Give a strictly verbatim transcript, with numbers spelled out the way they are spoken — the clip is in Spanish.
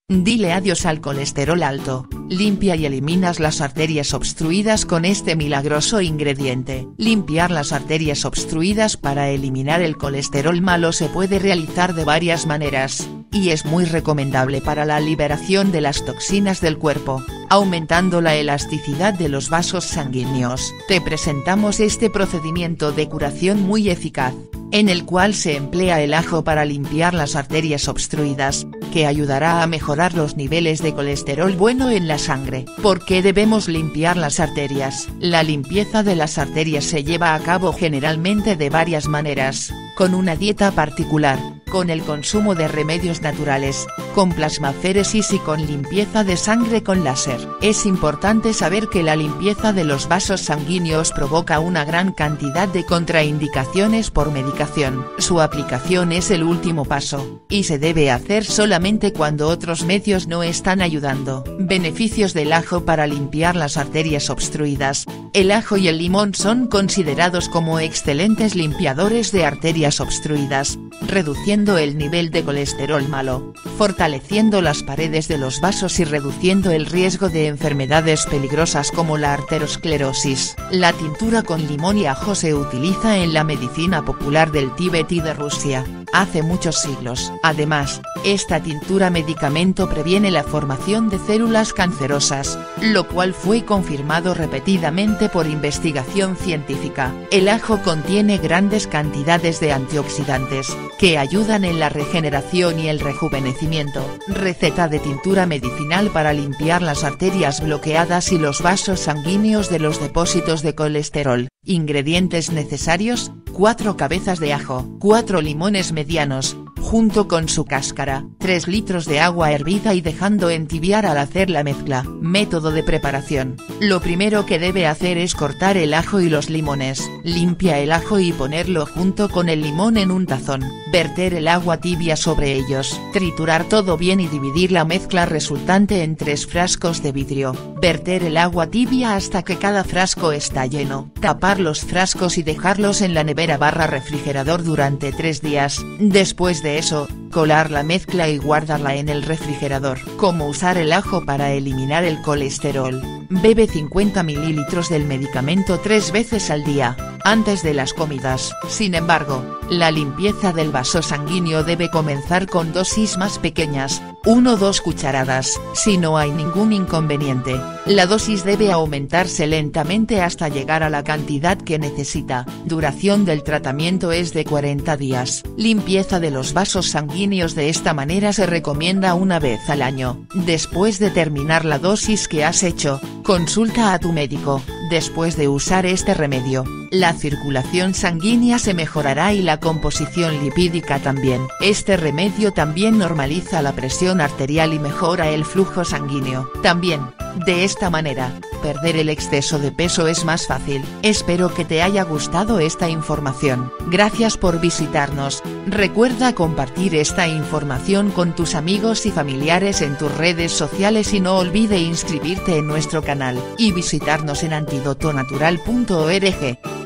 Dile adiós al colesterol alto, limpia y eliminas las arterias obstruidas con este milagroso ingrediente. Limpiar las arterias obstruidas para eliminar el colesterol malo se puede realizar de varias maneras, y es muy recomendable para la liberación de las toxinas del cuerpo, aumentando la elasticidad de los vasos sanguíneos. Te presentamos este procedimiento de curación muy eficaz, en el cual se emplea el ajo para limpiar las arterias obstruidas, que ayudará a mejorar los niveles de colesterol bueno en la sangre. ¿Por qué debemos limpiar las arterias? La limpieza de las arterias se lleva a cabo generalmente de varias maneras, con una dieta particular, con el consumo de remedios naturales, con plasmaféresis y con limpieza de sangre con láser. Es importante saber que la limpieza de los vasos sanguíneos provoca una gran cantidad de contraindicaciones por medicación. Su aplicación es el último paso, y se debe hacer solamente cuando otros medios no están ayudando. Beneficios del ajo para limpiar las arterias obstruidas. El ajo y el limón son considerados como excelentes limpiadores de arterias obstruidas, reduciendo el nivel de colesterol malo, fortaleciendo las paredes de los vasos y reduciendo el riesgo de enfermedades peligrosas como la arteriosclerosis. La tintura con limón y ajo se utiliza en la medicina popular del Tíbet y de Rusia, hace muchos siglos. Además, esta tintura medicamento previene la formación de células cancerosas, lo cual fue confirmado repetidamente por investigación científica. El ajo contiene grandes cantidades de antioxidantes, que ayudan en la regeneración y el rejuvenecimiento. Receta de tintura medicinal para limpiar las arterias bloqueadas y los vasos sanguíneos de los depósitos de colesterol. Ingredientes necesarios: cuatro cabezas de ajo, cuatro limones medianos, junto con su cáscara, tres litros de agua hervida y dejando entibiar al hacer la mezcla. Método de preparación: lo primero que debe hacer es cortar el ajo y los limones. Limpia el ajo y ponerlo junto con el limón en un tazón, verter el agua tibia sobre ellos, triturar todo bien y dividir la mezcla resultante en tres frascos de vidrio, verter el agua tibia hasta que cada frasco está lleno, tapar los frascos y dejarlos en la nevera barra refrigerador durante tres días. Después de eso, colar la mezcla y guardarla en el refrigerador. ¿Cómo usar el ajo para eliminar el colesterol? Bebe cincuenta mililitros del medicamento tres veces al día, antes de las comidas. Sin embargo, la limpieza del vaso sanguíneo debe comenzar con dosis más pequeñas, uno a dos cucharadas. Si no hay ningún inconveniente, la dosis debe aumentarse lentamente hasta llegar a la cantidad que necesita. Duración del tratamiento es de cuarenta días. Limpieza de los vasos sanguíneos: de esta manera se recomienda una vez al año. Después de terminar la dosis que has hecho, consulta a tu médico. Después de usar este remedio, la circulación sanguínea se mejorará y la composición lipídica también. Este remedio también normaliza la presión arterial y mejora el flujo sanguíneo. También, de esta manera, perder el exceso de peso es más fácil. Espero que te haya gustado esta información. Gracias por visitarnos. Recuerda compartir esta información con tus amigos y familiares en tus redes sociales y no olvide inscribirte en nuestro canal y visitarnos en antidoto natural punto org.